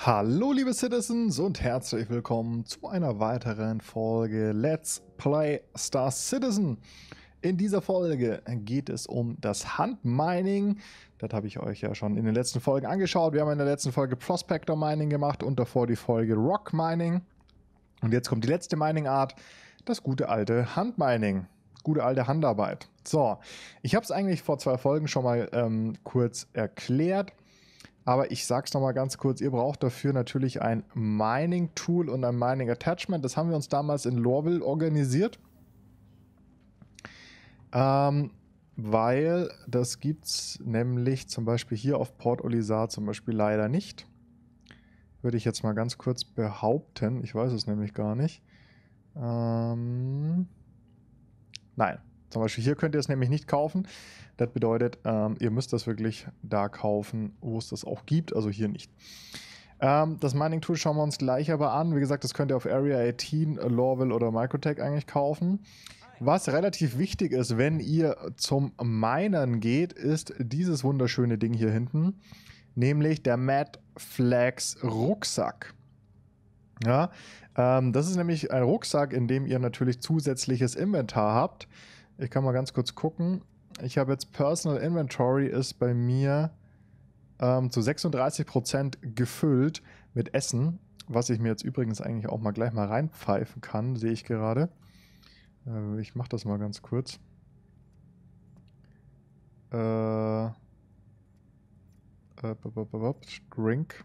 Hallo liebe Citizens und herzlich willkommen zu einer weiteren Folge Let's Play Star Citizen. In dieser Folge geht es um das Handmining. Das habe ich euch ja schon in den letzten Folgen angeschaut. Wir haben in der letzten Folge Prospector Mining gemacht und davor die Folge Rock Mining. Und jetzt kommt die letzte Mining-Art, das gute alte Handmining. Gute alte Handarbeit. So, ich habe es eigentlich vor 2 Folgen schon mal kurz erklärt. Aber ich sage es nochmal ganz kurz, ihr braucht dafür natürlich ein Mining-Tool und ein Mining-Attachment. Das haben wir uns damals in Lorville organisiert. Weil das gibt es nämlich zum Beispiel hier auf Port Olisar zum Beispiel leider nicht. Würde ich jetzt mal ganz kurz behaupten. Ich weiß es nämlich gar nicht. Nein. Zum Beispiel hier könnt ihr es nämlich nicht kaufen. Das bedeutet, ihr müsst das wirklich da kaufen, wo es das auch gibt, also hier nicht. Das Mining-Tool schauen wir uns gleich aber an. Wie gesagt, das könnt ihr auf Area 18, Lorville oder Microtech eigentlich kaufen. Was relativ wichtig ist, wenn ihr zum Minern geht, ist dieses wunderschöne Ding hier hinten, nämlich der Mad Flags Rucksack. Ja, das ist nämlich ein Rucksack, in dem ihr natürlich zusätzliches Inventar habt. Ich kann mal ganz kurz gucken. Ich habe jetzt Personal Inventory ist bei mir zu 36% gefüllt mit Essen, was ich mir jetzt übrigens eigentlich auch mal gleich mal reinpfeifen kann, sehe ich gerade. Ich mache das mal ganz kurz. Drink.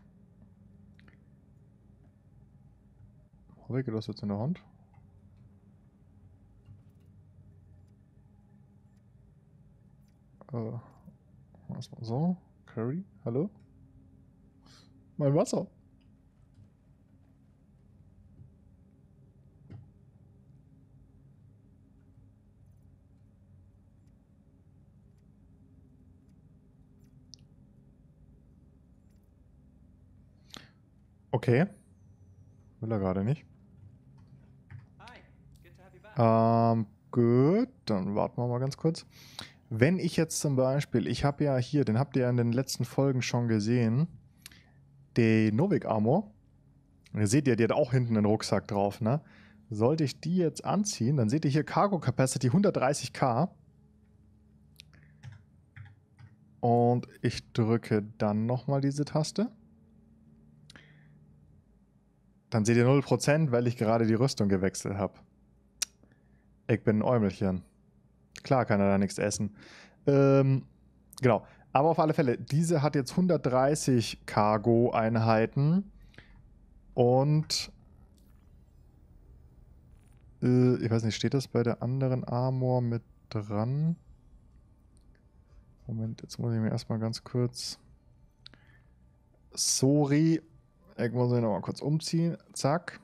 Hoffe ich, geht das jetzt in der Hand? Was mal so? Curry? Hallo? Mein Wasser. Okay. Will er gerade nicht. Gut, dann warten wir mal ganz kurz. Wenn ich jetzt zum Beispiel, ich habe ja hier, den habt ihr ja in den letzten Folgen schon gesehen, die Novik Armor. Ihr seht ja, die hat auch hinten einen Rucksack drauf, ne? Sollte ich die jetzt anziehen, dann seht ihr hier Cargo Capacity 130k. Und ich drücke dann nochmal diese Taste. Dann seht ihr 0%, weil ich gerade die Rüstung gewechselt habe. Ich bin ein Äumelchen. Klar kann er da nichts essen. Genau. Aber auf alle Fälle, diese hat jetzt 130 Cargo-Einheiten. Und ich weiß nicht, steht das bei der anderen Armor mit dran? Moment, jetzt muss ich mir erstmal ganz kurz... Sorry. Ich muss mich nochmal kurz umziehen. Zack.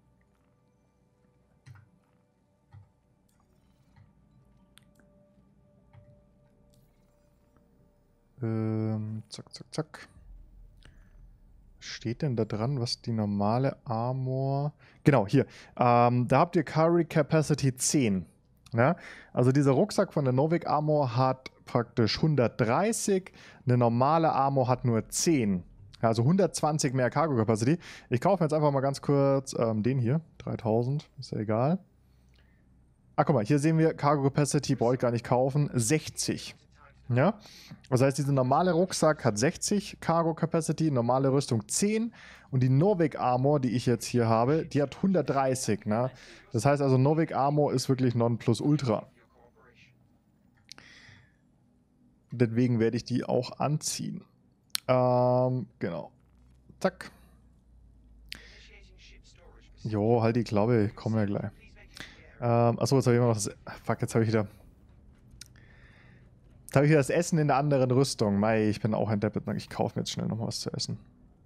Zack, zack, zack. Steht denn da dran, was die normale Armor... Genau, hier. Da habt ihr Carry Capacity 10. Ja? Also dieser Rucksack von der Novik Armor hat praktisch 130. Eine normale Armor hat nur 10. Also 120 mehr Cargo Capacity. Ich kaufe jetzt einfach mal ganz kurz den hier. 3000, ist ja egal. Ah, guck mal, hier sehen wir Cargo Capacity, brauche ich gar nicht kaufen. 60. Ja, das heißt, dieser normale Rucksack hat 60 Cargo Capacity, normale Rüstung 10 und die Novik Armor, die ich jetzt hier habe, die hat 130. Ne? Das heißt also, Novik Armor ist wirklich Nonplusultra. Deswegen werde ich die auch anziehen. Genau. Zack. Jo, halt die Klappe, ich komme ja gleich. Achso, jetzt habe ich immer noch das... Fuck, jetzt habe ich wieder... Jetzt habe ich hier das Essen in der anderen Rüstung. Mei, ich bin auch ein Deppet. Ich kaufe mir jetzt schnell noch was zu essen.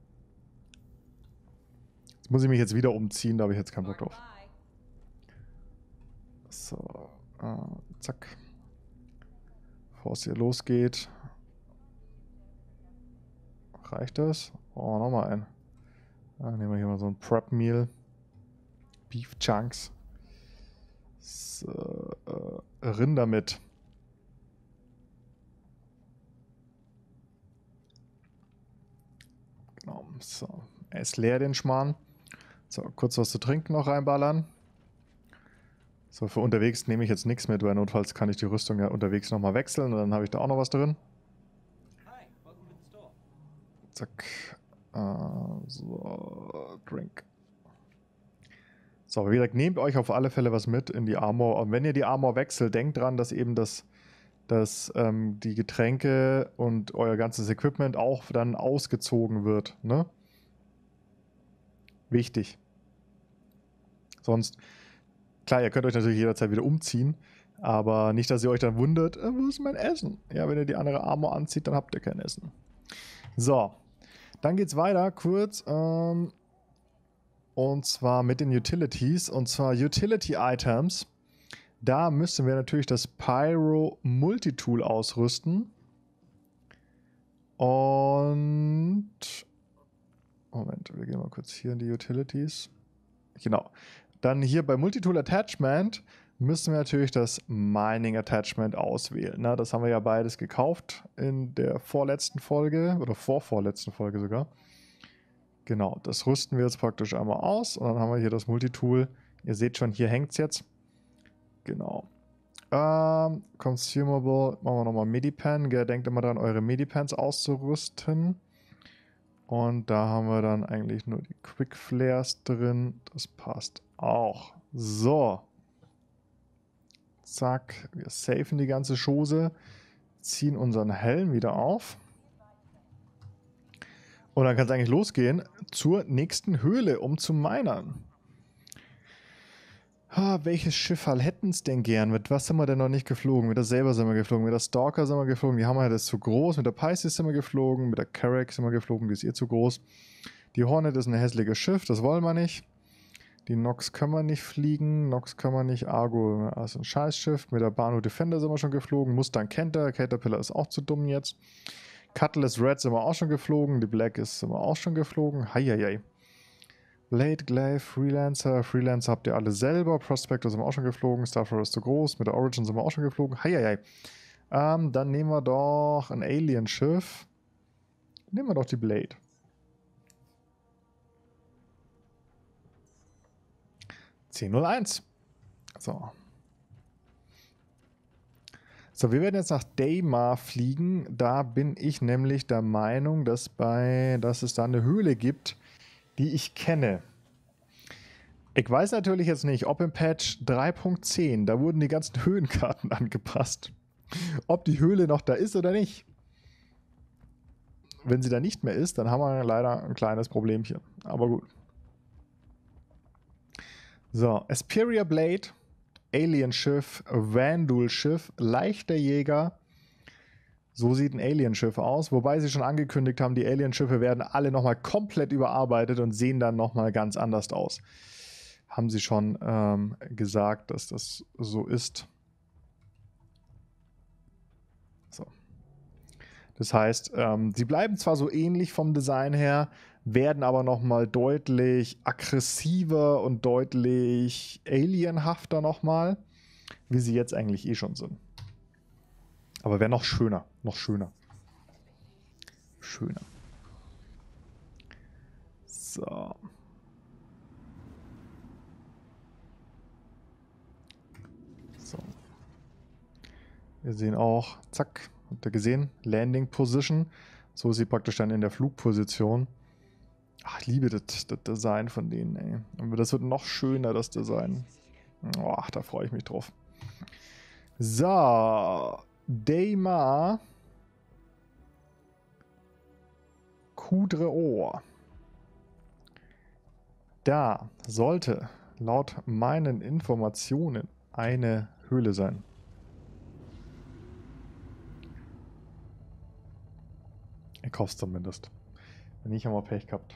Jetzt muss ich mich jetzt wieder umziehen, da habe ich jetzt keinen Bock drauf. So, zack. Bevor es hier losgeht. Reicht das? Oh, nochmal ein. Nehmen wir hier mal so ein Prep-Meal. Beef Chunks. So, Rinder mit. Genau, so. Er ist leer, den Schmarrn. So, kurz was zu trinken noch reinballern. So, für unterwegs nehme ich jetzt nichts mit, weil notfalls kann ich die Rüstung ja unterwegs nochmal wechseln und dann habe ich da auch noch was drin. Zack. So, Drink. So, wie gesagt, nehmt euch auf alle Fälle was mit in die Armor. Und wenn ihr die Armor wechselt, denkt dran, dass eben die Getränke und euer ganzes Equipment auch dann ausgezogen wird. Ne? Wichtig. Sonst, klar, ihr könnt euch natürlich jederzeit wieder umziehen, aber nicht, dass ihr euch dann wundert, wo ist mein Essen? Ja, wenn ihr die andere Armor anzieht, dann habt ihr kein Essen. So, dann geht's weiter, kurz, und zwar mit den Utilities, und zwar Utility Items. Da müssen wir natürlich das Pyro Multitool ausrüsten. Und Moment, wir gehen mal kurz hier in die Utilities. Genau. Dann hier bei Multitool Attachment müssen wir natürlich das Mining Attachment auswählen. Na, das haben wir ja beides gekauft in der vorletzten Folge oder vorvorletzten Folge sogar. Genau, das rüsten wir jetzt praktisch einmal aus und dann haben wir hier das Multitool. Ihr seht schon, hier hängt es jetzt. Genau. Consumable, machen wir nochmal Medipan. Denkt immer daran, eure Medipans auszurüsten. Und da haben wir dann eigentlich nur die Quick Flares drin. Das passt auch. So. Zack. Wir safen die ganze Chose. Ziehen unseren Helm wieder auf. Und dann kann es eigentlich losgehen zur nächsten Höhle, um zu minern. Welches Schiff hätten es denn gern? Mit was sind wir denn noch nicht geflogen? Mit der Saber sind wir geflogen, mit der Stalker sind wir geflogen, die Hammerhead ist zu groß, mit der Pisces sind wir geflogen, mit der Carrack sind wir geflogen, die ist zu groß. Die Hornet ist ein hässliches Schiff, das wollen wir nicht. Die Nox können wir nicht fliegen, Nox können wir nicht, Argo ist ein Scheißschiff. Mit der Banu Defender sind wir schon geflogen, Mustang Caterpillar ist auch zu dumm jetzt. Cutlass Red sind wir auch schon geflogen, die Black sind wir auch schon geflogen. Heieiei. Blade, Glaive, Freelancer. Freelancer habt ihr alle selber. Prospector sind wir auch schon geflogen. Starfire ist zu groß. Mit der Origin sind wir auch schon geflogen. Heieiei. Dann nehmen wir doch ein Alien-Schiff. Nehmen wir doch die Blade. C01. So. So, wir werden jetzt nach Daymar fliegen. Da bin ich nämlich der Meinung, dass es da eine Höhle gibt, die ich kenne. Ich weiß natürlich jetzt nicht, ob im Patch 3.10, da wurden die ganzen Höhenkarten angepasst, ob die Höhle noch da ist oder nicht. Wenn sie da nicht mehr ist, dann haben wir leider ein kleines Problemchen. Aber gut. So, Asperia Blade, Alien-Schiff, Vandal-Schiff, leichter Jäger. So sieht ein Alien-Schiff aus, wobei sie schon angekündigt haben, die Alien-Schiffe werden alle nochmal komplett überarbeitet und sehen dann nochmal ganz anders aus. Haben sie schon gesagt, dass das so ist. So. Das heißt, sie bleiben zwar so ähnlich vom Design her, werden aber nochmal deutlich aggressiver und deutlich alienhafter nochmal, wie sie jetzt eigentlich eh schon sind. Aber wäre noch schöner. Noch schöner. Schöner. So. So. Wir sehen auch, zack, habt ihr gesehen? Landing Position. So ist sie praktisch dann in der Flugposition. Ach, ich liebe das Design von denen, ey. Aber das wird noch schöner, das Design. Ach, da freue ich mich drauf. So. Daymar Kudreor. Da sollte laut meinen Informationen eine Höhle sein. Ich hoffe es zumindest. Wenn nicht, haben wir Pech gehabt.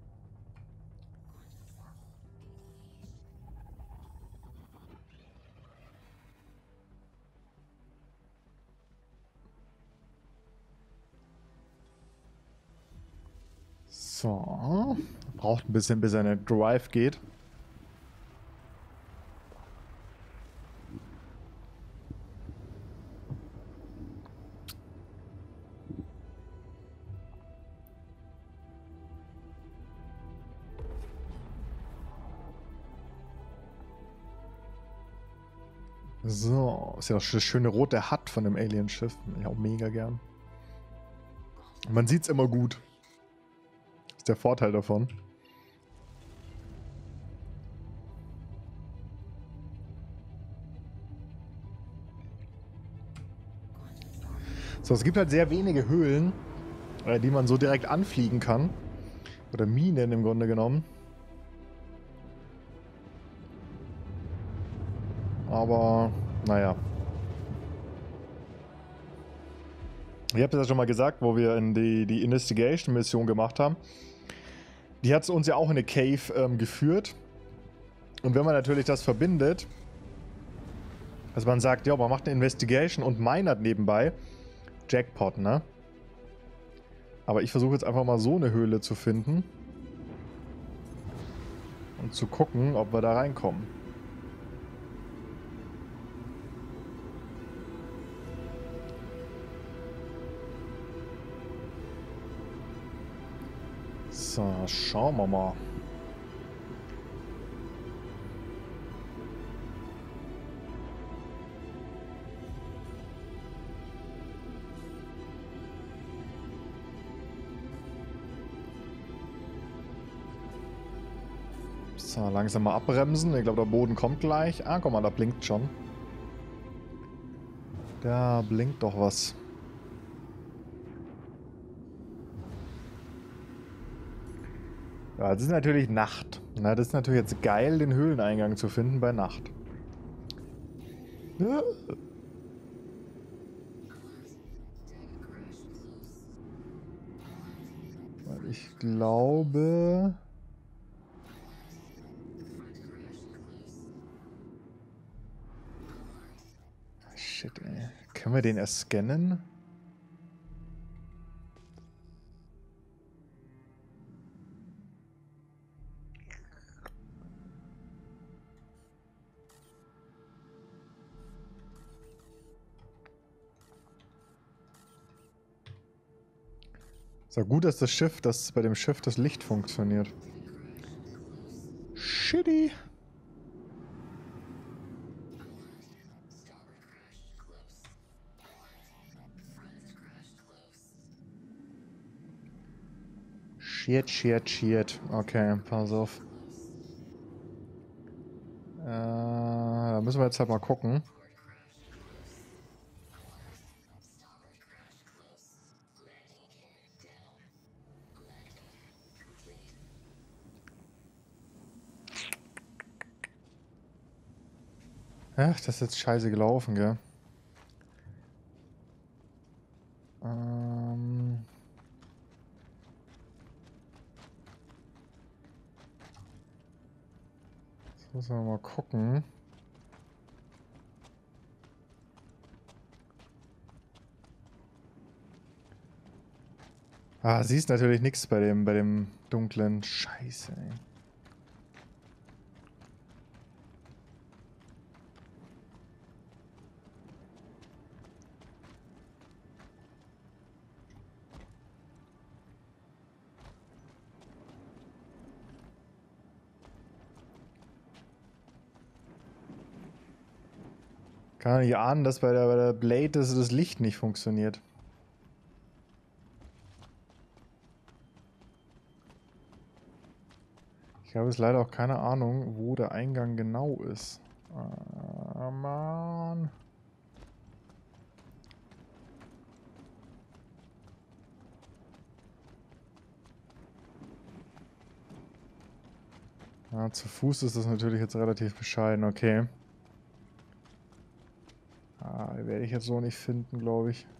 So. Braucht ein bisschen, bis eine Drive geht. So, ist ja auch das schöne rote Hut von dem Alien-Schiff. Ich auch mega gern. Man sieht's immer gut. Ist der Vorteil davon. So, es gibt halt sehr wenige Höhlen, die man so direkt anfliegen kann. Oder Minen im Grunde genommen. Aber, naja. Ich habe es ja schon mal gesagt, wo wir in die Investigation-Mission gemacht haben. Die hat uns ja auch in eine Cave geführt. Und wenn man natürlich das verbindet, also man sagt, ja, man macht eine Investigation und minert nebenbei, Jackpot, ne? Aber ich versuche jetzt einfach mal so eine Höhle zu finden. Und zu gucken, ob wir da reinkommen. So, schauen wir mal. So, langsam mal abbremsen. Ich glaube, der Boden kommt gleich. Ah, guck mal, da blinkt schon. Da blinkt doch was. Ja, das ist natürlich Nacht. Na, das ist natürlich jetzt geil, den Höhleneingang zu finden bei Nacht. Ja. Weil ich glaube... Shit, ey. Können wir den erst scannen? Ist ja gut, dass bei dem Schiff das Licht funktioniert. Shitty. Shit. Okay, pass auf. Da müssen wir jetzt halt mal gucken. Ach, das ist jetzt scheiße gelaufen, gell? Jetzt müssen wir mal gucken. Ah, siehst natürlich nichts bei dem dunklen. Scheiße, ey. Kann nicht ahnen, dass bei der Blade das Licht nicht funktioniert. Ich habe jetzt leider auch keine Ahnung, wo der Eingang genau ist. Ah, Mann. Ja, zu Fuß ist das natürlich jetzt relativ bescheiden, okay. Ah, die werde ich jetzt so nicht finden, glaube ich.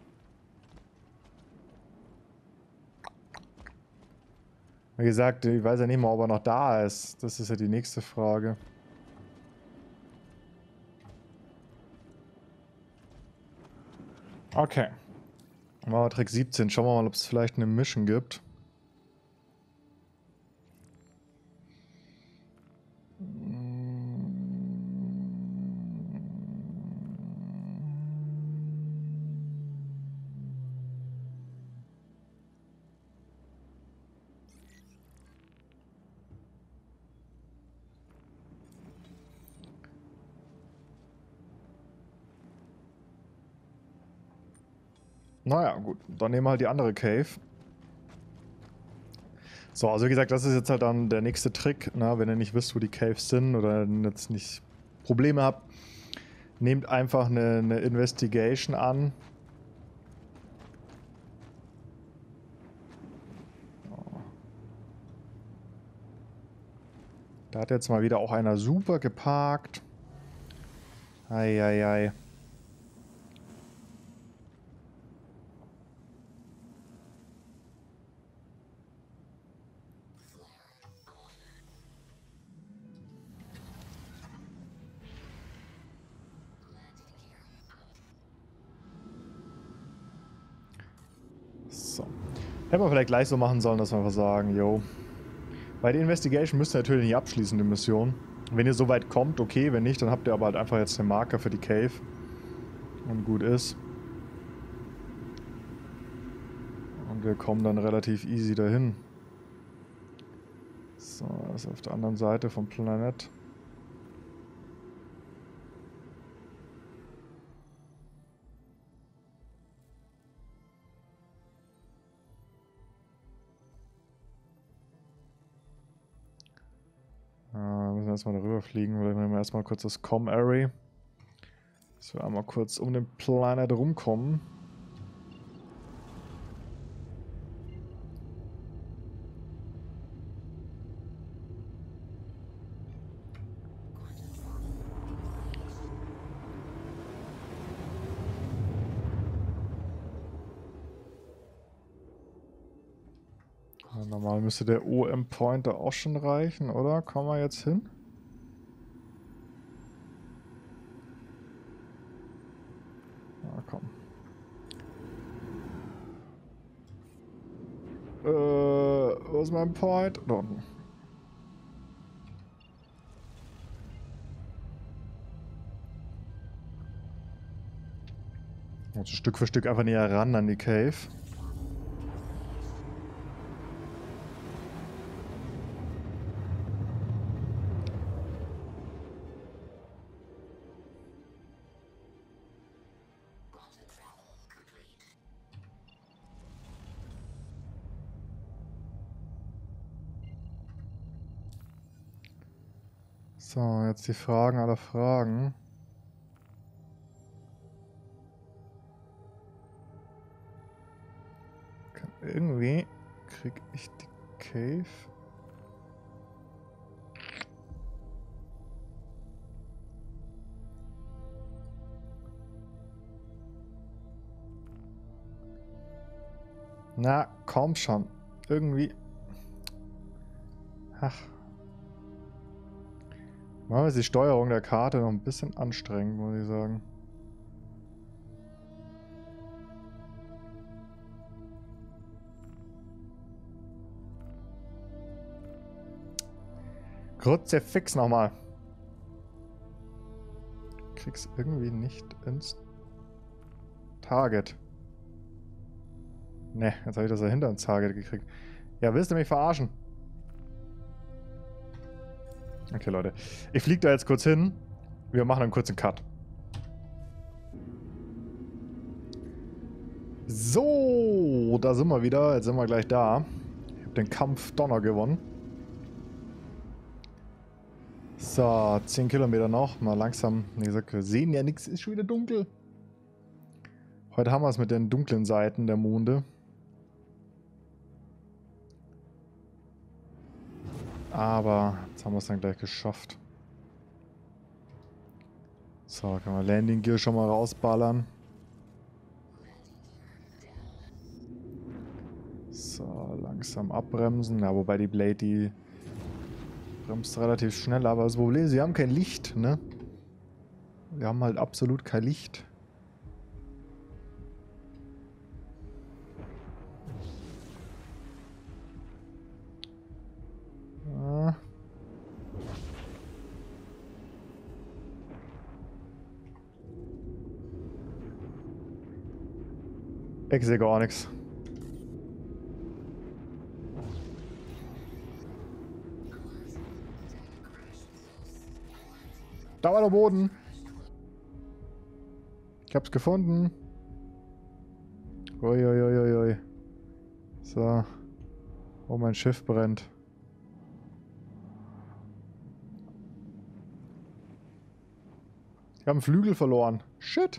Wie gesagt, ich weiß ja nicht mal, ob er noch da ist. Das ist ja die nächste Frage. Okay. Machen wir Trick 17. Schauen wir mal, ob es vielleicht eine Mission gibt. Naja, gut. Dann nehmen wir halt die andere Cave. So, also wie gesagt, das ist jetzt halt dann der nächste Trick. Na, wenn ihr nicht wisst, wo die Caves sind oder jetzt nicht Probleme habt, nehmt einfach eine Investigation an. Da hat jetzt mal wieder auch einer super geparkt. Eieiei. So. Hätten wir vielleicht gleich so machen sollen, dass wir einfach sagen, yo. Bei der Investigation müsst ihr natürlich nicht abschließen, die Mission. Wenn ihr so weit kommt, okay. Wenn nicht, dann habt ihr aber halt einfach jetzt den Marker für die Cave. Und gut ist. Und wir kommen dann relativ easy dahin. So, das ist auf der anderen Seite vom Planet. Müssen wir erstmal darüber fliegen. Vielleicht nehmen wir erstmal kurz das Com-Array. Dass wir einmal kurz um den Planet rumkommen. Ja, normal müsste der OM-Pointer auch schon reichen, oder? Kommen wir jetzt hin? Na komm. Wo ist mein Point? Da unten. Und so Stück für Stück einfach näher ran an die Cave. So, jetzt die Fragen aller Fragen. Irgendwie krieg ich die Cave. Na, komm schon. Irgendwie. Ach. Manchmal ist die Steuerung der Karte noch ein bisschen anstrengend, muss ich sagen. Kruzifix nochmal. Krieg's irgendwie nicht ins Target. Ne, jetzt habe ich das dahinter ins Target gekriegt. Ja, willst du mich verarschen? Okay, Leute. Ich fliege da jetzt kurz hin. Wir machen einen kurzen Cut. So, da sind wir wieder. Jetzt sind wir gleich da. Ich habe den Kampf Donner gewonnen. So, 10 Kilometer noch. Mal langsam. Wie gesagt, wir sehen ja nichts. Ist schon wieder dunkel. Heute haben wir es mit den dunklen Seiten der Monde. Aber jetzt haben wir es dann gleich geschafft. So, können wir Landing Gear schon mal rausballern. So, langsam abbremsen. Ja, wobei die Blade, die bremst relativ schnell. Aber das Problem ist, sie haben kein Licht, ne? Wir haben halt absolut kein Licht. Ah. Ich sehe gar nichts. Da war der Boden. Ich hab's gefunden. Uiuiuiui. So. Oh, mein Schiff brennt. Ich habe einen Flügel verloren. Shit.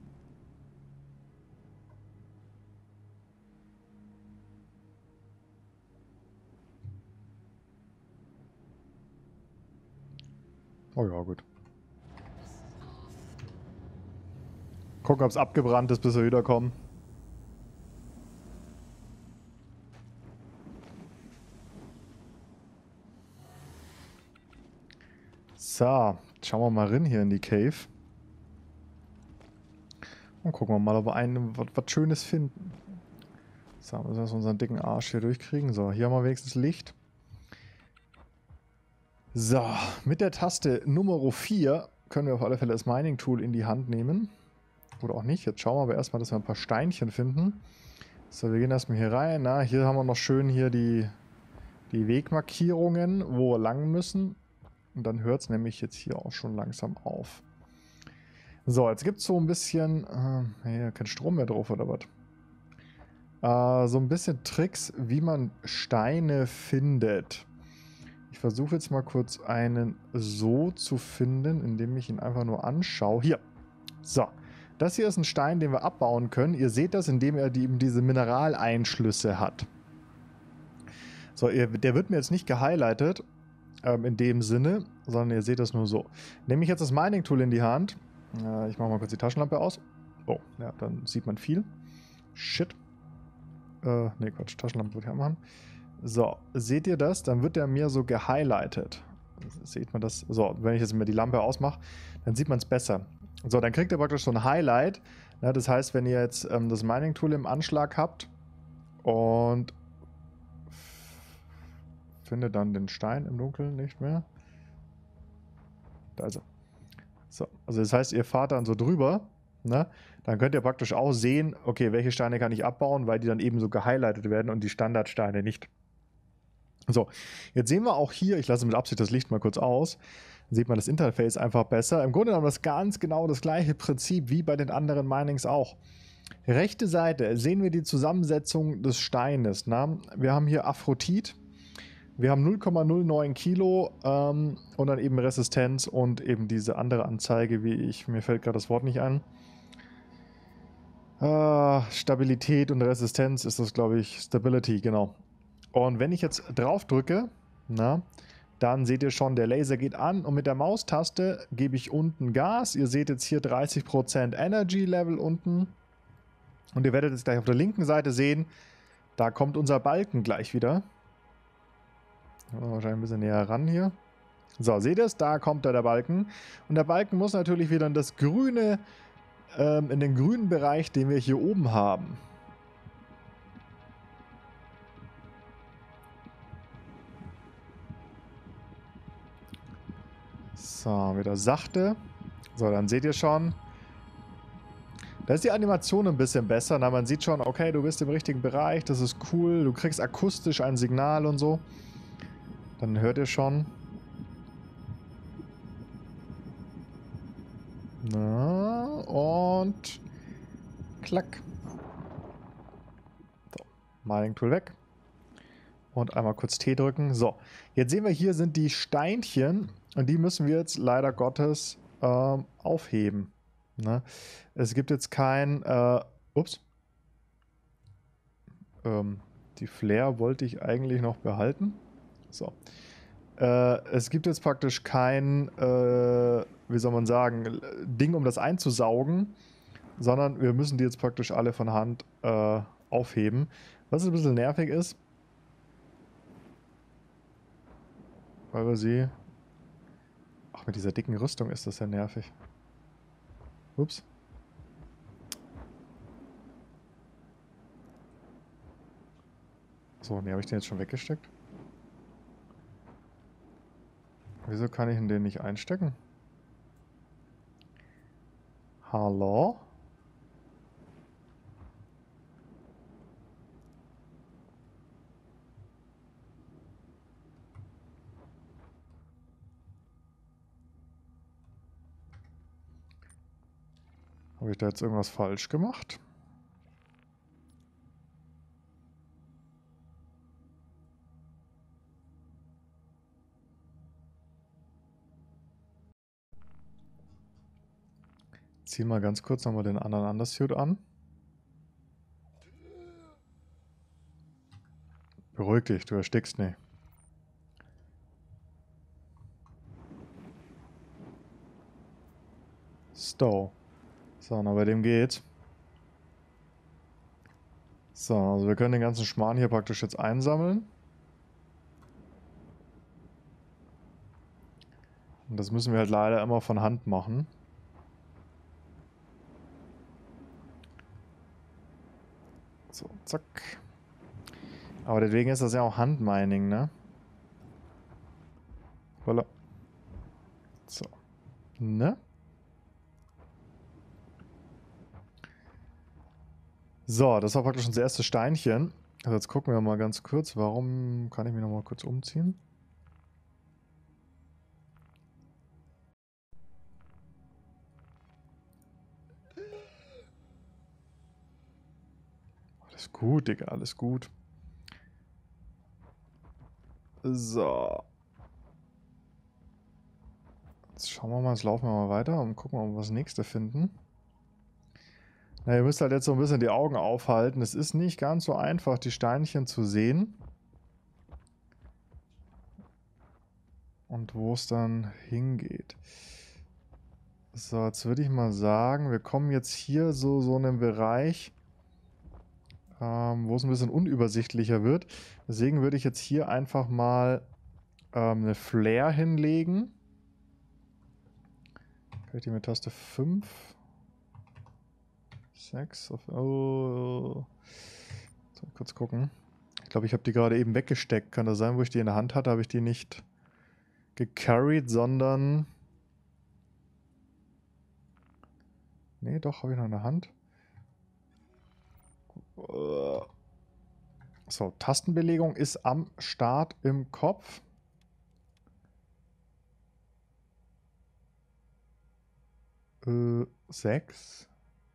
Oh ja, gut. Gucken, ob es abgebrannt ist, bis wir wiederkommen. So, schauen wir mal rein hier in die Cave. Und gucken wir mal, ob wir was Schönes finden. So, müssen wir erst unseren dicken Arsch hier durchkriegen. So, hier haben wir wenigstens Licht. So, mit der Taste Nummer 4 können wir auf alle Fälle das Mining Tool in die Hand nehmen. Oder auch nicht. Jetzt schauen wir aber erstmal, dass wir ein paar Steinchen finden. So, wir gehen erstmal hier rein. Na, hier haben wir noch schön hier die Wegmarkierungen, wo wir lang müssen. Und dann hört es nämlich jetzt hier auch schon langsam auf. So, jetzt gibt es so ein bisschen... hier kein Strom mehr drauf oder was? So ein bisschen Tricks, wie man Steine findet. Ich versuche jetzt mal kurz einen so zu finden, indem ich ihn einfach nur anschaue. Hier. So. Das hier ist ein Stein, den wir abbauen können. Ihr seht das, indem er eben diese Mineraleinschlüsse hat. So, der wird mir jetzt nicht gehighlightet, in dem Sinne, sondern ihr seht das nur so. Nehme ich jetzt das Mining Tool in die Hand. Ich mache mal kurz die Taschenlampe aus. Oh, ja, dann sieht man viel. Shit. Ne, Quatsch, Taschenlampe würde ich machen. So, seht ihr das? Dann wird der mir so gehighlightet. Seht man das? So, wenn ich jetzt mal die Lampe ausmache, dann sieht man es besser. So, dann kriegt ihr praktisch so ein Highlight. Ja, das heißt, wenn ihr jetzt das Mining Tool im Anschlag habt und findet dann den Stein im Dunkeln nicht mehr. Da ist er. So, also das heißt, ihr fahrt dann so drüber, ne? Dann könnt ihr praktisch auch sehen, okay, welche Steine kann ich abbauen, weil die dann eben so gehighlightet werden und die Standardsteine nicht. So, jetzt sehen wir auch hier, ich lasse mit Absicht das Licht mal kurz aus, dann sieht man das Interface einfach besser. Im Grunde genommen das ganz genau das gleiche Prinzip wie bei den anderen Minings auch. Rechte Seite sehen wir die Zusammensetzung des Steines. Na? Wir haben hier Aphrodit, wir haben 0,09 Kilo und dann eben Resistenz und eben diese andere Anzeige, mir fällt gerade das Wort nicht ein. Stabilität und Resistenz ist das, glaube ich, Stability, genau. Und wenn ich jetzt drauf drücke, dann seht ihr schon, der Laser geht an und mit der Maustaste gebe ich unten Gas. Ihr seht jetzt hier 30% Energy Level unten. Und ihr werdet jetzt gleich auf der linken Seite sehen, da kommt unser Balken gleich wieder. Wahrscheinlich ein bisschen näher ran hier. So, seht ihr es? Da kommt der Balken. Und der Balken muss natürlich wieder in das Grüne, in den grünen Bereich, den wir hier oben haben. So, wieder sachte. So, dann seht ihr schon. Da ist die Animation ein bisschen besser. Na, man sieht schon, okay, du bist im richtigen Bereich, das ist cool. Du kriegst akustisch ein Signal und so. Dann hört ihr schon. Na, und klack. So, Mining Tool weg. Und einmal kurz T drücken. So, jetzt sehen wir, hier sind die Steinchen und die müssen wir jetzt leider Gottes aufheben. Ne? Es gibt jetzt kein... ups. Die Flare wollte ich eigentlich noch behalten. So. Es gibt jetzt praktisch kein, wie soll man sagen, Ding, um das einzusaugen, sondern wir müssen die jetzt praktisch alle von Hand aufheben. Was ein bisschen nervig ist, weil wir sie... Ach, mit dieser dicken Rüstung ist das ja nervig. Ups. So, ne, habe ich den jetzt schon weggesteckt? Wieso kann ich den nicht einstecken? Hallo? Habe ich da jetzt irgendwas falsch gemacht? ziehen mal ganz kurz nochmal den anderen Undersuit an. Beruhig dich, du erstickst nicht. Stow. So, na bei dem geht's. So, also wir können den ganzen Schmarrn hier praktisch jetzt einsammeln. Und das müssen wir halt leider immer von Hand machen. So, zack. Aber deswegen ist das ja auch Handmining, ne? Voila. So. Ne? So, das war praktisch unser erstes Steinchen. Also jetzt gucken wir mal ganz kurz, warum kann ich mich noch mal kurz umziehen? Alles gut, Digga, alles gut. So. Jetzt schauen wir mal, jetzt laufen wir mal weiter und gucken, ob wir das nächste finden. Na, ihr müsst halt jetzt so ein bisschen die Augen aufhalten. Es ist nicht ganz so einfach, die Steinchen zu sehen. Und wo es dann hingeht. So, jetzt würde ich mal sagen, wir kommen jetzt hier so in einen Bereich, wo es ein bisschen unübersichtlicher wird. Deswegen würde ich jetzt hier einfach mal eine Flare hinlegen. Kann ich die mit Taste 5? 6? Oh. So, kurz gucken. Ich glaube, ich habe die gerade eben weggesteckt. Kann das sein, wo ich die in der Hand hatte, habe ich die nicht gecarried, sondern... Nee, doch, habe ich noch in der Hand. So, Tastenbelegung ist am Start im Kopf. Äh, 6.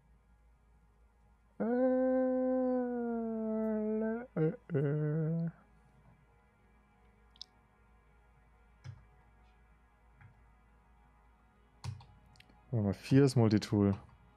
Nummer 4 ist Multitool.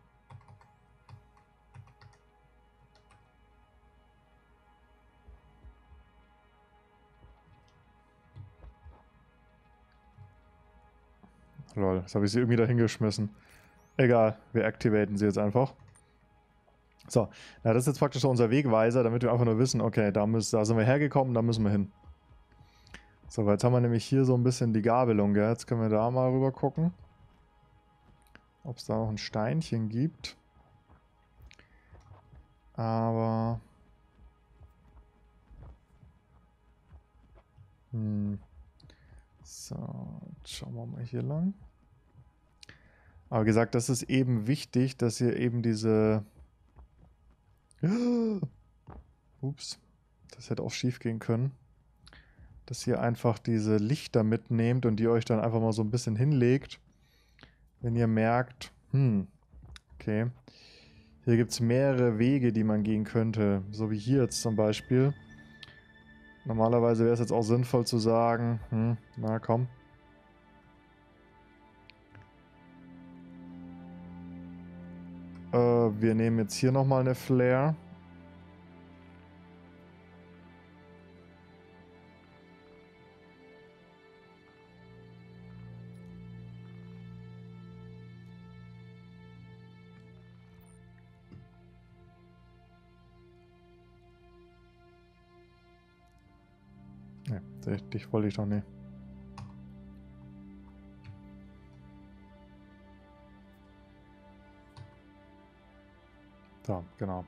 Lol, jetzt habe ich sie irgendwie da hingeschmissen. Egal, wir activaten sie jetzt einfach. So, na, das ist jetzt praktisch so unser Wegweiser, damit wir einfach nur wissen, okay, da sind wir hergekommen, da müssen wir hin. So, weil jetzt haben wir nämlich hier so ein bisschen die Gabelung, gell? Jetzt können wir da mal rüber gucken, ob es da noch ein Steinchen gibt. Aber... So, jetzt schauen wir mal hier lang. Aber wie gesagt, das ist eben wichtig, dass ihr eben diese... Ups, das hätte auch schief gehen können. Dass ihr einfach diese Lichter mitnehmt und die euch dann einfach mal so ein bisschen hinlegt. Wenn ihr merkt, okay, hier gibt es mehrere Wege, die man gehen könnte. So wie hier jetzt zum Beispiel. Normalerweise wäre es jetzt auch sinnvoll zu sagen, na komm. Wir nehmen jetzt hier nochmal eine Flare. Ne, dich wollte ich doch nicht. Da, genau.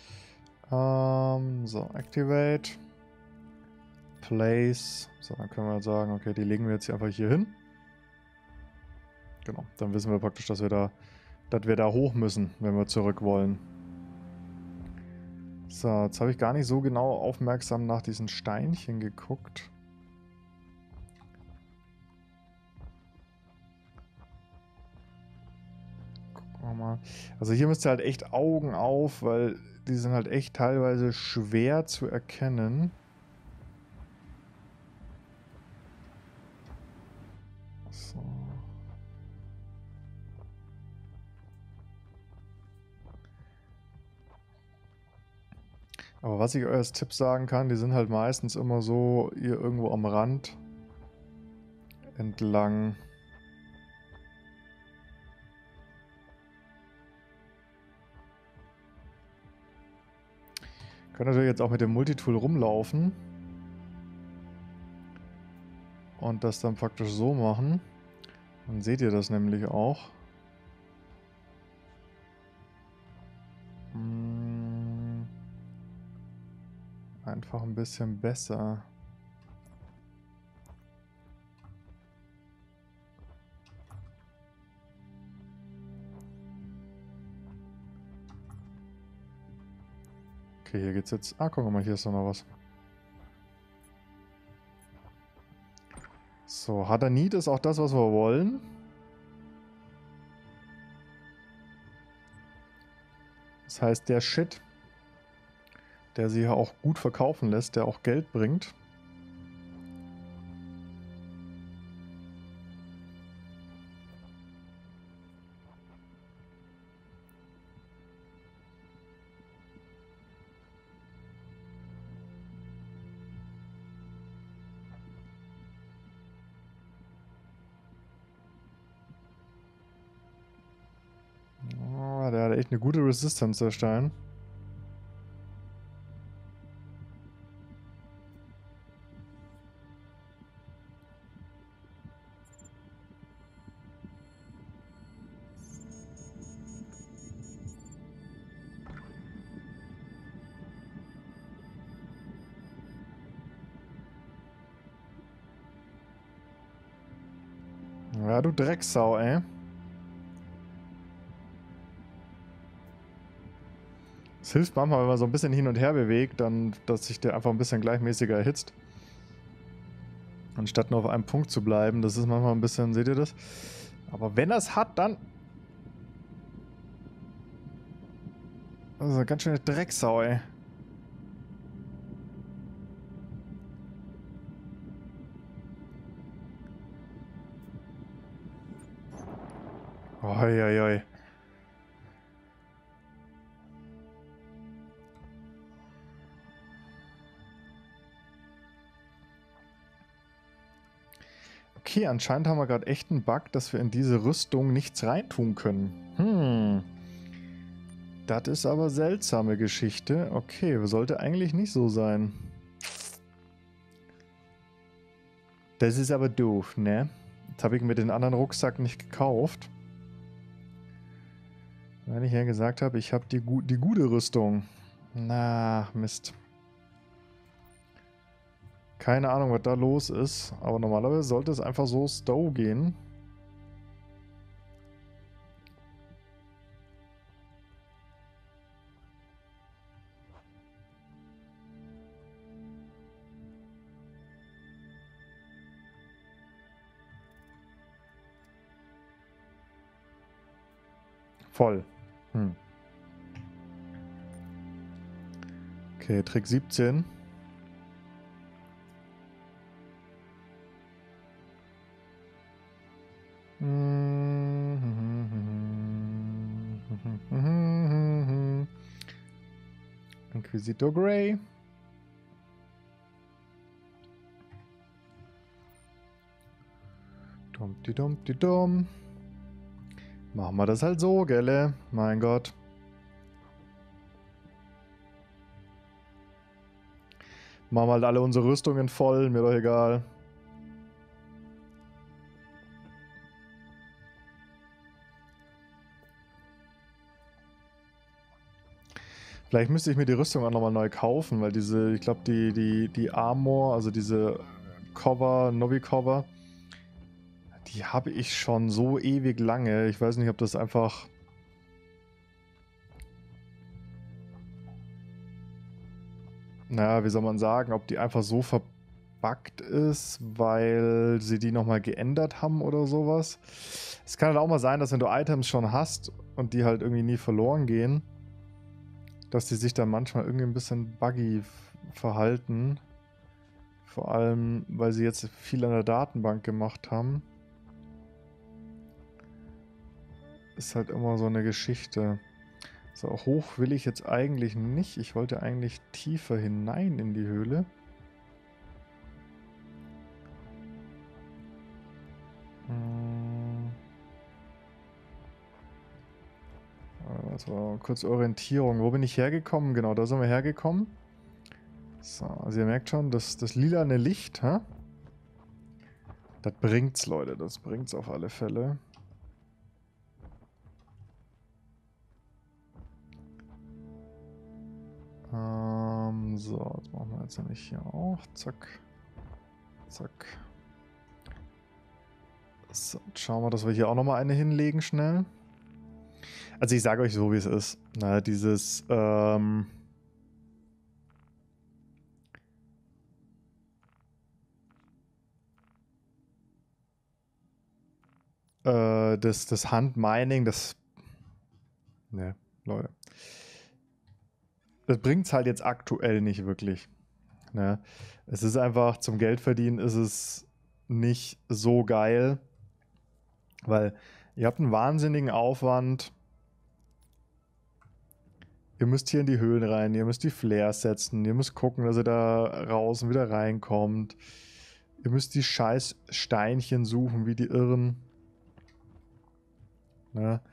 So, Activate. Place. So, dann können wir sagen, okay, die legen wir jetzt hier einfach hier hin. Genau, dann wissen wir praktisch, dass wir da hoch müssen, wenn wir zurück wollen. So, jetzt habe ich gar nicht so genau aufmerksam nach diesen Steinchen geguckt. Gucken wir mal. Also hier müsst ihr halt echt Augen auf, weil die sind halt echt teilweise schwer zu erkennen. So. Aber was ich euch als Tipp sagen kann, die sind halt meistens immer so hier irgendwo am Rand entlang. Könnt natürlich jetzt auch mit dem Multitool rumlaufen und das dann praktisch so machen. Dann seht ihr das nämlich auch. Einfach ein bisschen besser. Okay, hier geht's jetzt... Ah, guck mal, hier ist doch noch was. So, Hadanit ist auch das, was wir wollen. Das heißt, der Shit, der sie ja auch gut verkaufen lässt, der auch Geld bringt. Oh, der hat echt eine gute Resistance, der Stein. Ja, du Drecksau, ey. Es hilft manchmal, wenn man so ein bisschen hin und her bewegt, dann, dass sich der einfach ein bisschen gleichmäßiger erhitzt. Anstatt nur auf einem Punkt zu bleiben. Das ist manchmal ein bisschen, seht ihr das? Aber wenn er es hat, dann... Das ist eine ganz schöne Drecksau, ey. Oi, oi, oi. Okay, anscheinend haben wir gerade echt einen Bug, dass wir in diese Rüstung nichts reintun können. Das ist aber seltsame Geschichte. Okay, sollte eigentlich nicht so sein. Das ist aber doof, ne? Jetzt habe ich mir den anderen Rucksack nicht gekauft. Weil ich ja gesagt habe, ich habe die gute Rüstung. Na, Mist. Keine Ahnung, was da los ist. Aber normalerweise sollte es einfach so Stow gehen. Voll. Okay, Trick 17. Inquisitor Grey. Dumm. Machen wir das halt so, gelle? Mein Gott. Machen wir halt alle unsere Rüstungen voll, mir doch egal. Vielleicht müsste ich mir die Rüstung auch nochmal neu kaufen, weil diese, ich glaube, die Armor, also diese Cover, Novi-Cover, die habe ich schon so ewig lange. Ich weiß nicht, ob das einfach... Naja, wie soll man sagen, ob die einfach so verbuggt ist, weil sie die nochmal geändert haben oder sowas. Es kann halt auch mal sein, dass wenn du Items schon hast und die halt irgendwie nie verloren gehen, dass die sich dann manchmal irgendwie ein bisschen buggy verhalten. Vor allem, weil sie jetzt viel an der Datenbank gemacht haben. Ist halt immer so eine Geschichte. So, hoch will ich jetzt eigentlich nicht. Ich wollte eigentlich tiefer hinein in die Höhle. Also kurz Orientierung. Wo bin ich hergekommen? Genau, da sind wir hergekommen. So, also ihr merkt schon, das lilane Licht, hä? Das bringt's, Leute. Das bringt's auf alle Fälle. So, das machen wir jetzt nämlich hier auch. Zack. Zack. So, schauen wir, dass wir hier auch nochmal eine hinlegen, schnell. Also ich sage euch so, wie es ist. Na, dieses, das Handmining, das, ne, Leute. Das bringt's halt jetzt aktuell nicht wirklich. Ne? Es ist einfach, zum Geldverdienen ist es nicht so geil, weil ihr habt einen wahnsinnigen Aufwand. Ihr müsst hier in die Höhlen rein, ihr müsst die Flares setzen, ihr müsst gucken, dass ihr da raus und wieder reinkommt. Ihr müsst die scheiß Steinchen suchen, wie die Irren. Ne?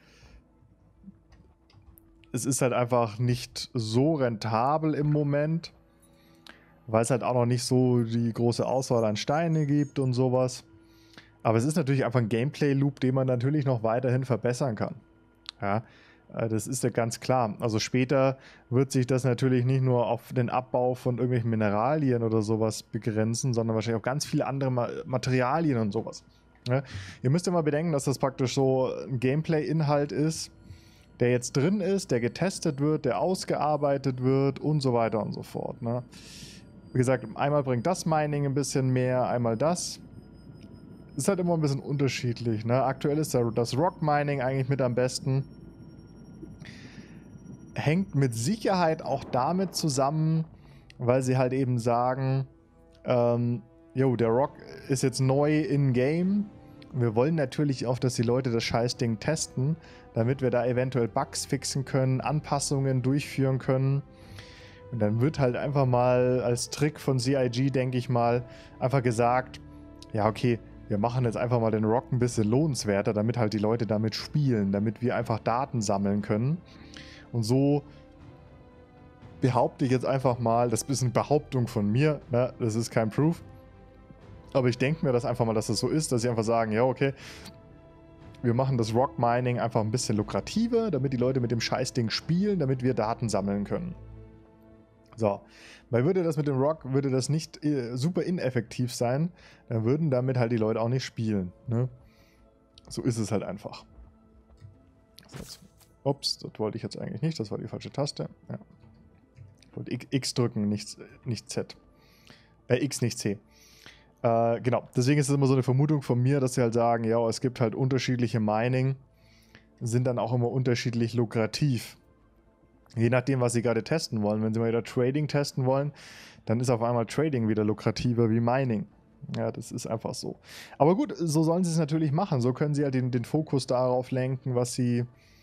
Es ist halt einfach nicht so rentabel im Moment, weil es halt auch noch nicht so die große Auswahl an Steine gibt und sowas. Aber es ist natürlich einfach ein Gameplay-Loop, den man natürlich noch weiterhin verbessern kann. Ja, das ist ja ganz klar. Also später wird sich das natürlich nicht nur auf den Abbau von irgendwelchen Mineralien oder sowas begrenzen, sondern wahrscheinlich auch ganz viele andere Materialien und sowas. Ja, ihr müsst ja mal bedenken, dass das praktisch so ein Gameplay-Inhalt ist, der jetzt drin ist, der getestet wird, der ausgearbeitet wird und so weiter und so fort. Ne? Wie gesagt, einmal bringt das Mining ein bisschen mehr, einmal das. Ist halt immer ein bisschen unterschiedlich. Ne? Aktuell ist das Rock Mining eigentlich mit am besten. Hängt mit Sicherheit auch damit zusammen, weil sie halt eben sagen, der Rock ist jetzt neu in-game. Wir wollen natürlich auch, dass die Leute das Scheißding testen, damit wir da eventuell Bugs fixen können, Anpassungen durchführen können. Und dann wird halt einfach mal als Trick von CIG, denke ich mal, einfach gesagt, ja okay, wir machen jetzt einfach mal den Rock ein bisschen lohnenswerter, damit halt die Leute damit spielen, damit wir einfach Daten sammeln können. Und so behaupte ich jetzt einfach mal, das ist eine Behauptung von mir, ne? Das ist kein Proof. Aber ich denke mir das einfach mal, dass das so ist, dass sie einfach sagen, ja okay, wir machen das Rock Mining einfach ein bisschen lukrativer, damit die Leute mit dem Scheißding spielen, damit wir Daten sammeln können. So, weil würde das mit dem Rock, würde das nicht super ineffektiv sein, dann würden damit halt die Leute auch nicht spielen. Ne? So ist es halt einfach. So, jetzt, ups, das wollte ich jetzt eigentlich nicht, das war die falsche Taste. Ja. Ich wollte X drücken, nicht Z. X, nicht C. Genau, deswegen ist es immer so eine Vermutung von mir, dass sie halt sagen, ja, es gibt halt unterschiedliche Mining, sind dann auch immer unterschiedlich lukrativ. Je nachdem, was sie gerade testen wollen. Wenn sie mal wieder Trading testen wollen, dann ist auf einmal Trading wieder lukrativer wie Mining. Ja, das ist einfach so. Aber gut, so sollen sie es natürlich machen. So können sie halt den Fokus darauf lenken, was sie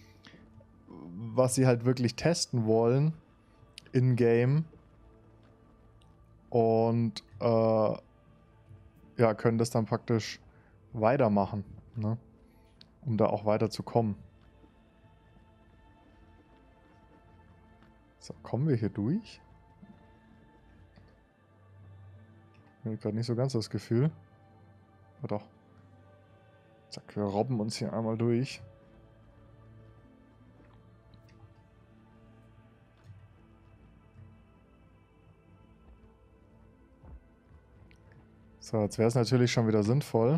halt wirklich testen wollen in-game. Und ja, können das dann praktisch weitermachen, ne? Um da auch weiterzukommen. So, kommen wir hier durch? Ich habe gerade nicht so ganz das Gefühl. Ja, doch. Zack, wir robben uns hier einmal durch. So, jetzt wäre es natürlich schon wieder sinnvoll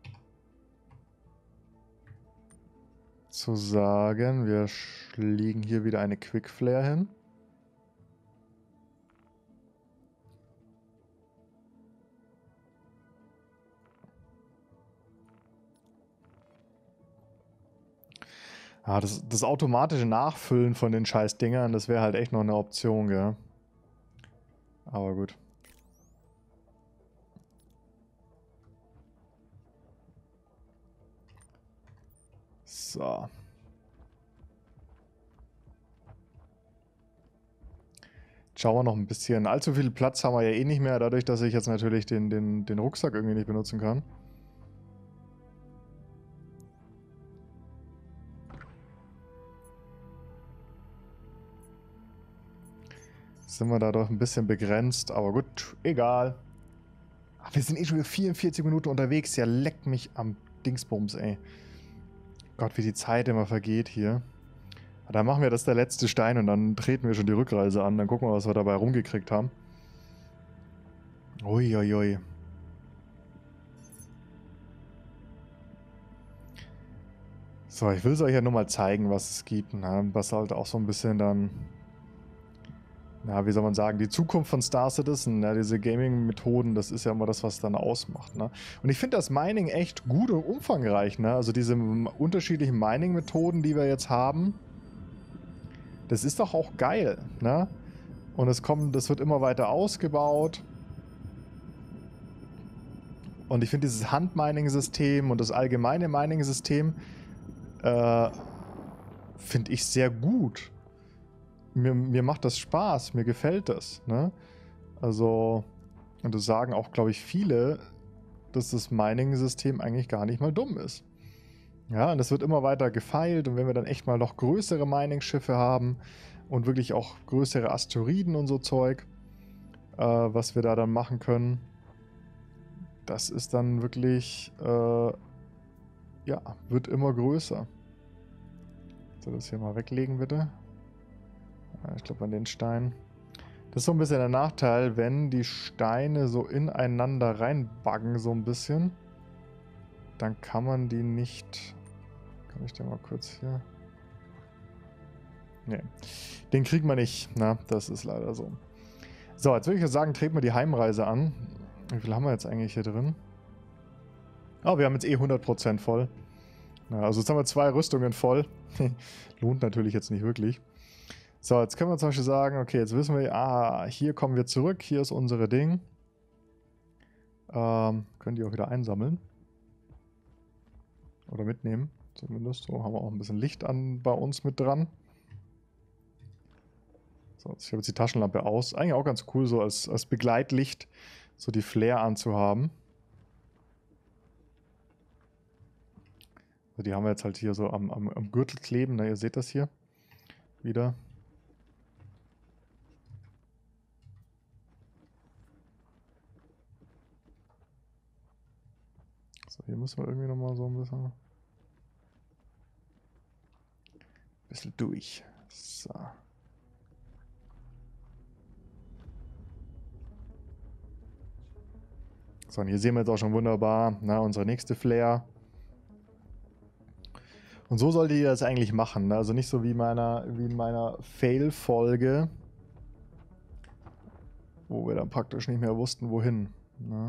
zu sagen, wir legen hier wieder eine Quick Flare hin. Ah, das automatische Nachfüllen von den scheiß Dingern, das wäre halt echt noch eine Option, gell? Aber gut. So. Schauen wir noch ein bisschen. Allzu viel Platz haben wir ja eh nicht mehr, dadurch, dass ich jetzt natürlich den Rucksack irgendwie nicht benutzen kann. Sind wir dadurch ein bisschen begrenzt, aber gut, egal. Ach, wir sind eh schon wieder 44 Minuten unterwegs. Ja, leckt mich am Dingsbums, ey. Gott, wie die Zeit immer vergeht hier. Dann machen wir das der letzte Stein und dann treten wir schon die Rückreise an. Dann gucken wir, was wir dabei rumgekriegt haben. Uiuiui. So, ich will es euch ja nur mal zeigen, was es gibt. Ne? Was halt auch so ein bisschen dann... Ja, wie soll man sagen, die Zukunft von Star Citizen, ja, diese Gaming-Methoden, das ist ja immer das, was dann ausmacht. Ne? Und ich finde das Mining echt gut und umfangreich. Ne? Also diese unterschiedlichen Mining-Methoden, die wir jetzt haben, das ist doch auch geil. Ne? Und das wird immer weiter ausgebaut. Und ich finde dieses Hand-Mining-System und das allgemeine Mining-System finde ich sehr gut. Mir macht das Spaß, mir gefällt das. Ne? Also, und das sagen auch, glaube ich, viele, dass das Mining-System eigentlich gar nicht mal dumm ist. Ja, und das wird immer weiter gefeilt und wenn wir dann echt mal noch größere Mining-Schiffe haben und wirklich auch größere Asteroiden und so Zeug, was wir da dann machen können, das ist dann wirklich, ja, wird immer größer. So, das hier mal weglegen, bitte. Ich glaube an den Stein. Das ist so ein bisschen der Nachteil, wenn die Steine so ineinander reinbuggen, so ein bisschen. Dann kann man die nicht... Kann ich den mal kurz hier... Nee, den kriegt man nicht. Na, das ist leider so. So, jetzt würde ich sagen, treten wir die Heimreise an. Wie viel haben wir jetzt eigentlich hier drin? Oh, wir haben jetzt eh 100% voll. Ja, also jetzt haben wir 2 Rüstungen voll. Lohnt natürlich jetzt nicht wirklich. So, jetzt können wir zum Beispiel sagen, okay, jetzt wissen wir, hier kommen wir zurück, hier ist unsere Ding. Können die auch wieder einsammeln. Oder mitnehmen, zumindest. So haben wir auch ein bisschen Licht an bei uns mit dran. So, ich habe jetzt die Taschenlampe aus. Eigentlich auch ganz cool, so als Begleitlicht, so die Flare anzuhaben. Also die haben wir jetzt halt hier so am Gürtel kleben, ne? Ihr seht das hier wieder. So, hier müssen wir irgendwie nochmal so ein bisschen durch. So. So, und hier sehen wir jetzt auch schon wunderbar, na, unsere nächste Flare. Und so sollte ihr das eigentlich machen, ne? Also nicht so wie in meiner Fail-Folge, wo wir dann praktisch nicht mehr wussten, wohin. Ne?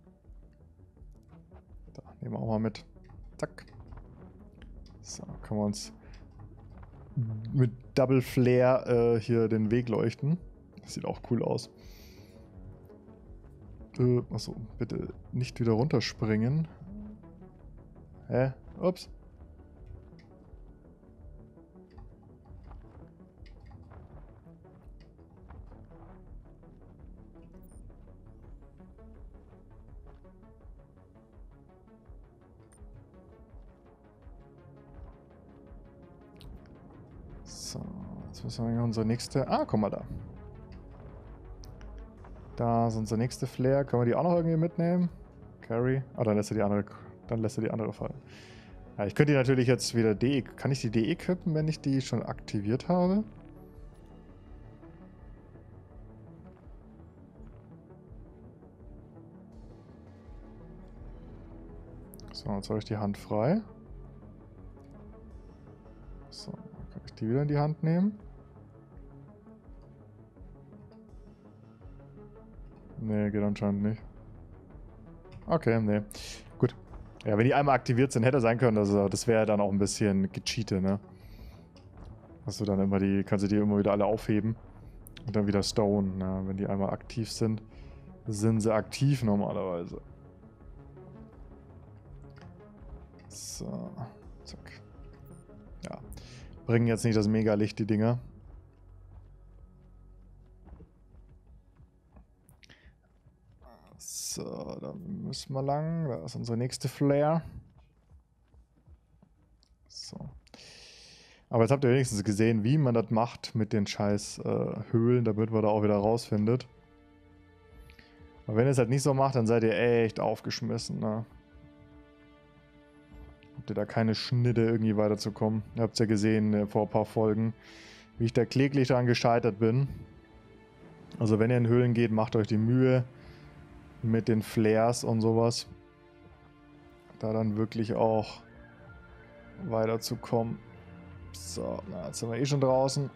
Da, nehmen wir auch mal mit. Zack. So, können wir uns mit Double Flare hier den Weg leuchten. Das sieht auch cool aus. Achso, bitte nicht wieder runterspringen. Hä? Ups. So, jetzt müssen wir unsere nächste... Ah, guck mal da. Da ist unsere nächste Flare. Können wir die auch noch irgendwie mitnehmen? Carry. Ah, dann lässt er die andere fallen. Ja, ich könnte die natürlich jetzt wieder Kann ich die de-equippen, wenn ich die schon aktiviert habe? So, jetzt habe ich die Hand frei. So, dann kann ich die wieder in die Hand nehmen. Nee, geht anscheinend nicht. Okay, nee. Gut. Ja, wenn die einmal aktiviert sind, hätte sein können, das wäre dann auch ein bisschen gecheatet, ne? Hast du dann immer kannst du die immer wieder alle aufheben und dann wieder stone, ne? Wenn die einmal aktiv sind, sind sie aktiv normalerweise. So, zack. Ja, bringen jetzt nicht das Megalicht, die Dinger. müssen wir lang. Da ist unsere nächste Flare. So. Aber jetzt habt ihr wenigstens gesehen, wie man das macht mit den scheiß Höhlen, damit man da auch wieder rausfindet. Und wenn ihr es halt nicht so macht, dann seid ihr echt aufgeschmissen, ne? Habt ihr da keine Schnitte irgendwie weiterzukommen. Ihr habt es ja gesehen vor ein paar Folgen, wie ich da kläglich daran gescheitert bin. Also wenn ihr in Höhlen geht, macht euch die Mühe mit den Flares und sowas. Da dann wirklich auch weiterzukommen. So, na, jetzt sind wir eh schon draußen.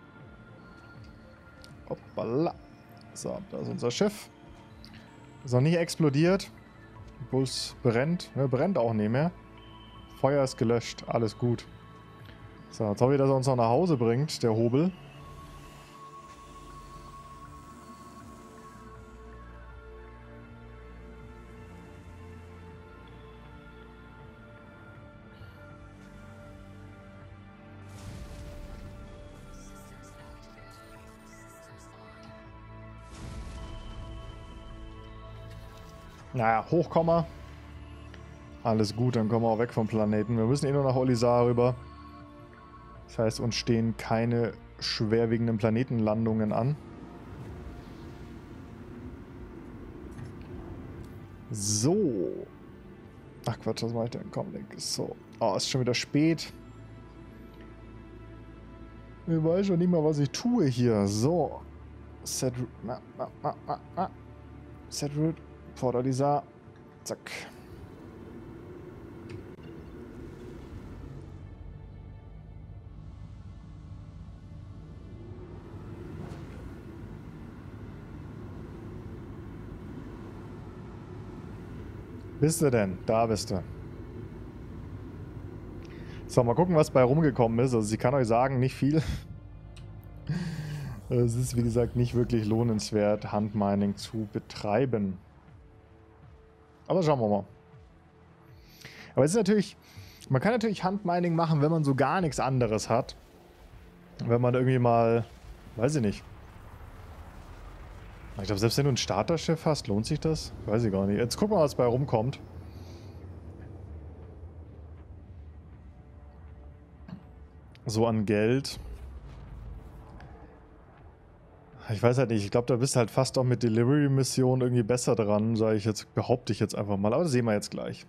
Hoppala. So, da ist unser Schiff. Ist noch nicht explodiert. Obwohl es brennt. Ne, brennt auch nicht mehr. Feuer ist gelöscht. Alles gut. So, jetzt hoffe ich, dass er uns noch nach Hause bringt, der Hobel. Naja, Hochkomma. Alles gut, dann kommen wir auch weg vom Planeten. Wir müssen eh nur nach Olisar rüber. Das heißt, uns stehen keine schwerwiegenden Planetenlandungen an. So. Ach Quatsch, was mache ich denn? Komm, Link. So. Oh, ist schon wieder spät. Ich weiß schon nicht mal, was ich tue hier. So. Set Route. Set Route. Port Olisar. Zack. Bist du denn? Da bist du. So, mal gucken, was bei rumgekommen ist. Also, ich kann euch sagen, nicht viel. Es ist, wie gesagt, nicht wirklich lohnenswert, Handmining zu betreiben. Aber schauen wir mal. Aber es ist natürlich, man kann natürlich Handmining machen, wenn man so gar nichts anderes hat. Wenn man irgendwie mal, weiß ich nicht. Ich glaube, selbst wenn du ein Starterschiff hast, lohnt sich das? Weiß ich gar nicht. Jetzt gucken wir mal, was bei rumkommt. So an Geld. Ich weiß halt nicht. Ich glaube, da bist du halt fast auch mit Delivery-Missionen irgendwie besser dran, sage ich jetzt, behaupte ich jetzt einfach mal. Aber das sehen wir jetzt gleich.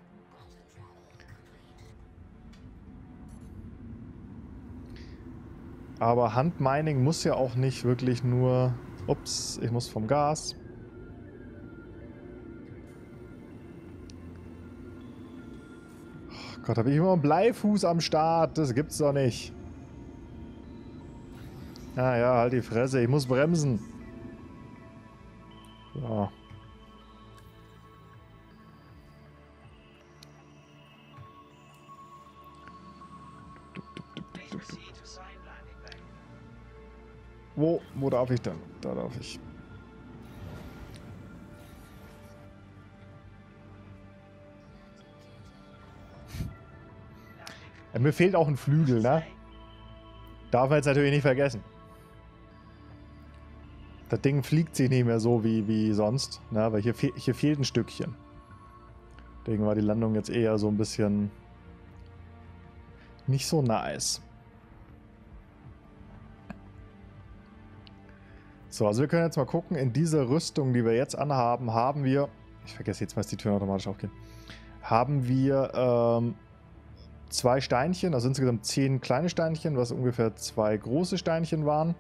Aber Handmining muss ja auch nicht wirklich nur... Ups, ich muss vom Gas. Oh Gott, habe ich immer einen Bleifuß am Start. Das gibt's doch nicht. Ah ja, halt die Fresse. Ich muss bremsen. So. Wo darf ich denn? Da darf ich. Ja, mir fehlt auch ein Flügel, ne? Darf man jetzt natürlich nicht vergessen. Das Ding fliegt sich nicht mehr so wie sonst, ne? Weil hier fehlt ein Stückchen. Deswegen war die Landung jetzt eher so ein bisschen nicht so nice. So, also wir können jetzt mal gucken, in dieser Rüstung, die wir jetzt anhaben, haben wir, ich vergesse jetzt mal, dass die Türen automatisch aufgehen, haben wir 2 Steinchen, also insgesamt 10 kleine Steinchen, was ungefähr 2 große Steinchen waren.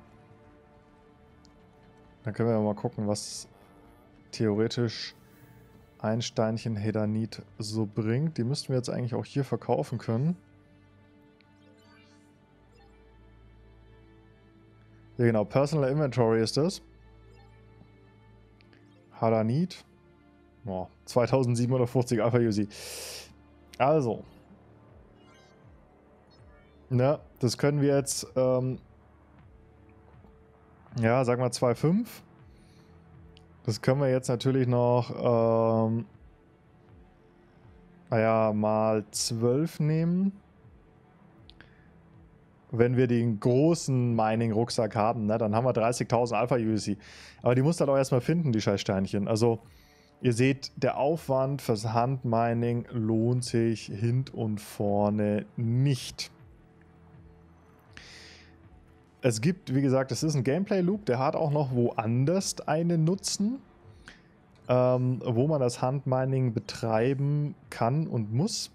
Dann können wir mal gucken, was theoretisch ein Steinchen Hedanit so bringt. Die müssten wir jetzt eigentlich auch hier verkaufen können. Ja genau, Personal Inventory ist das. Hedanit. Oh, 2750 Alpha UC. Also. Ne, das können wir jetzt, ja, sagen wir 2,5. Das können wir jetzt natürlich noch, naja, mal 12 nehmen. Wenn wir den großen Mining-Rucksack haben, ne, dann haben wir 30.000 Alpha UC. Aber die musst du halt auch erstmal finden, die scheiß Steinchen. Also, Ihr seht, der Aufwand fürs Handmining lohnt sich hint und vorne nicht. Es gibt, wie gesagt, es ist ein Gameplay-Loop, der hat auch noch woanders einen Nutzen, wo man das Handmining betreiben kann und muss.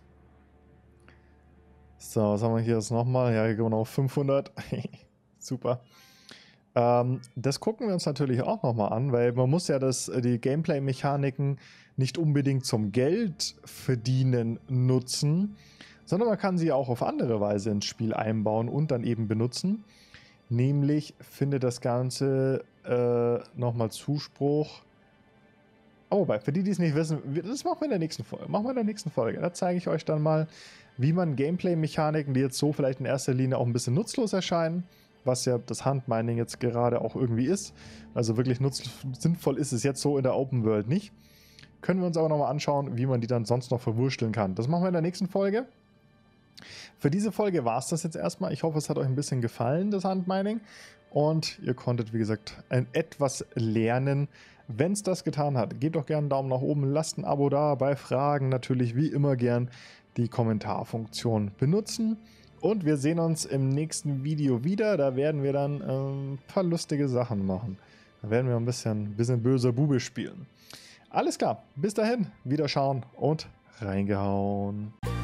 So, was haben wir hier jetzt nochmal? Ja, hier gehen wir noch auf 500. Super. Das gucken wir uns natürlich auch nochmal an, weil man muss ja die Gameplay-Mechaniken nicht unbedingt zum Geld verdienen nutzen, sondern man kann sie auch auf andere Weise ins Spiel einbauen und dann eben benutzen. Nämlich findet das Ganze nochmal Zuspruch. Oh, wobei, für die, die es nicht wissen, das machen wir in der nächsten Folge. Da zeige ich euch dann mal, wie man Gameplay-Mechaniken, die jetzt so vielleicht in erster Linie auch ein bisschen nutzlos erscheinen, was ja das Handmining jetzt gerade auch irgendwie ist. Also wirklich sinnvoll ist es jetzt so in der Open World nicht. Können wir uns aber nochmal anschauen, wie man die dann sonst noch verwursteln kann. Das machen wir in der nächsten Folge. Für diese Folge war es das jetzt erstmal. Ich hoffe, es hat euch ein bisschen gefallen, das Handmining. Und ihr konntet, wie gesagt, etwas lernen. Wenn es das getan hat, gebt doch gerne einen Daumen nach oben, lasst ein Abo da. Bei Fragen natürlich wie immer gern die Kommentarfunktion benutzen. Und wir sehen uns im nächsten Video wieder. Da werden wir dann ein paar lustige Sachen machen. Da werden wir ein bisschen böser Bube spielen. Alles klar, bis dahin, wieder schauen und reingehauen.